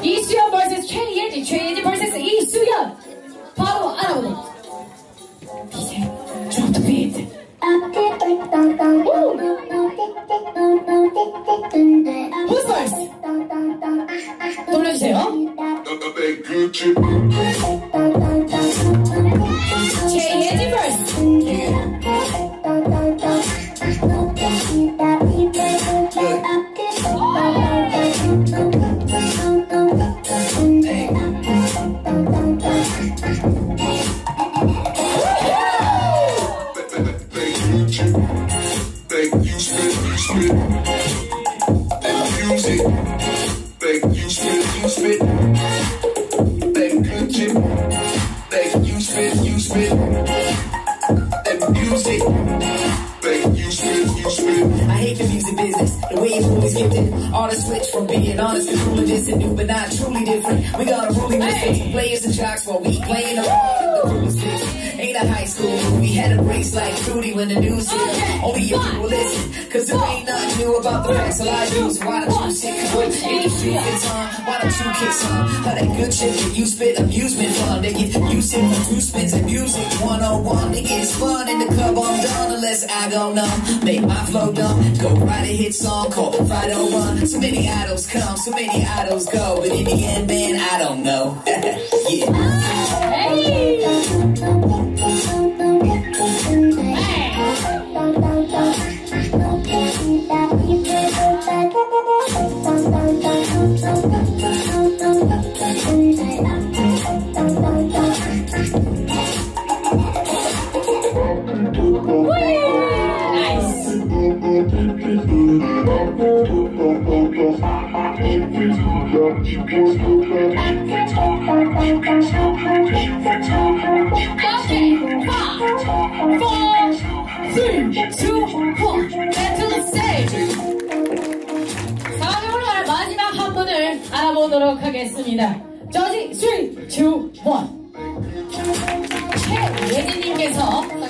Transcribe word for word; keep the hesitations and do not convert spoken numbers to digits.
이수연 vs 최예지, 최예지 vs 이수연. 바로 알아보도록. 디제이 drop the beat. Who's first? 돌려주세요. 최예지 first. I hate the music business, the way it's always gifted. All the switch from being honest to cool and distant, new but not truly different. We got a rolling with hey. Players and jocks while we playing around the coolest six. Ain't a high school movie, had a race like Trudy when the news hit. Okay. Only you people listen, cause there ain't nothing new about the facts that I use. Why don't you sit, cause when industry fits on, why don't you kick some? How that good shit that you spit, amusement fun. They get you sit for two spins of music, one on one. They get fun in the club, I'm done unless I go numb. Make my flow dumb, go write a hit song called five oh one. So many idols come, so many idols go, but in the end, man, I don't know. Yeah. Hey. 알아보도록 하겠습니다. 저지 삼, 이, 일. 최예진님께서